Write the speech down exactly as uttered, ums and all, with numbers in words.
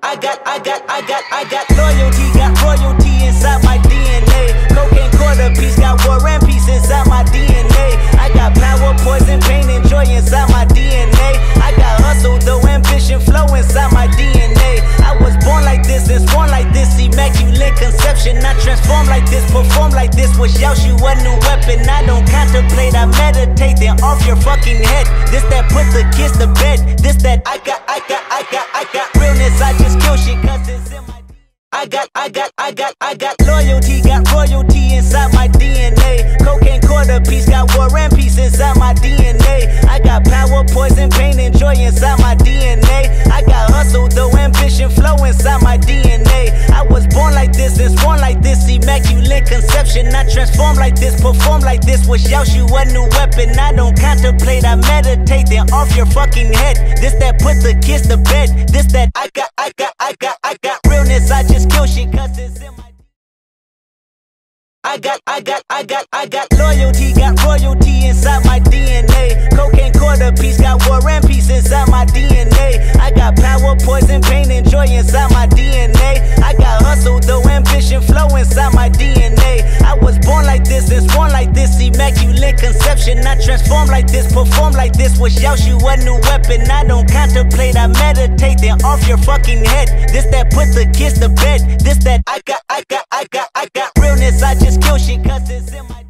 I got, I got, I got, I got loyalty, got royalty inside my D N A. Cocaine quarter piece, got war and peace inside my D N A. I got power, poison, pain, and joy inside my D N A. I got hustle, though ambition, flow inside my D N A. I was born like this and born like this, immaculate conception. I transform like this, perform like this, was Yaoshu a new weapon. I don't contemplate, I meditate, then off your fucking head. This that put the kids to bed. This that I got, I got, I got, I got realness. I just kill shit cause it's in my I got, I got, I got, I got loyalty, got royalty inside my D N A. Cocaine quarter piece, got war and peace inside my D N A. I got power, poison, pain, and joy inside my D N A. I got hustle, though ambition, flow inside my D N A. I was born like this and born like this, immaculate conception. I transform like this, perform like this, was Yaoshu a new weapon. I don't contemplate, I meditate, then off your fucking head. This that put the kids to bed. This that I got, I got, I got, I got realness. I just kill shit cause it's in my I got, I got, I got, I got loyalty, got royalty inside my D N A. Cocaine quarter piece, got war and peace inside my D N A. I got power, poison, pain, and joy inside my D N A. I got hustle, though ambition, flow inside my D N A. I was born like this and born like this, immaculate conception. I transform like this, perform like this, was Yaoshu a new weapon. I don't contemplate, I meditate, then off your fucking head. This that put the kids to bed. This that I got, I got, I got, I got realness. I just kill shit cause it's in my